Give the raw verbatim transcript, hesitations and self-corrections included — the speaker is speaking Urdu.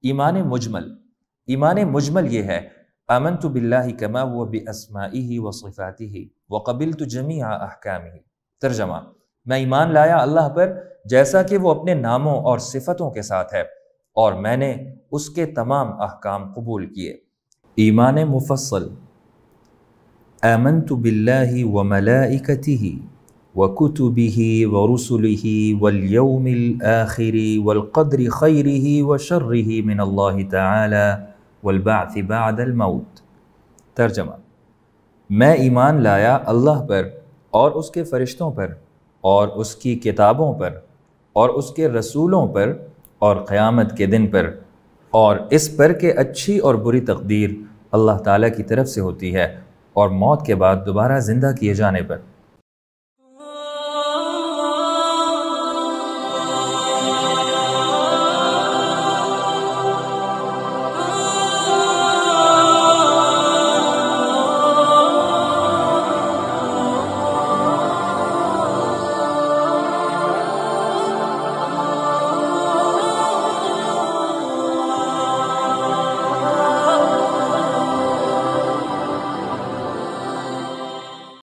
ایمان مجمل، ایمان مجمل یہ ہے آمنت باللہ کما هو باسمائہ وصفاتہ وقبلت جمیع احکامہ۔ ترجمہ، میں ایمان لایا اللہ پر جیسا کہ وہ اپنے ناموں اور صفتوں کے ساتھ ہے، اور میں نے اس کے تمام احکام قبول کیے۔ ایمان مفصل، آمنت باللہ وملائکتہ وکتبہ ورسلہ والیوم الآخر والقدر خیرہ وشرہ من اللہ تعالی والبعث بعد الموت۔ ترجمہ، میں ایمان لایا اللہ پر اور اس کے فرشتوں پر اور اس کی کتابوں پر اور اس کے رسولوں پر اور قیامت کے دن پر، اور اس پر کہ اچھی اور بری تقدیر اللہ تعالیٰ کی طرف سے ہوتی ہے، اور موت کے بعد دوبارہ زندہ کیے جانے پر۔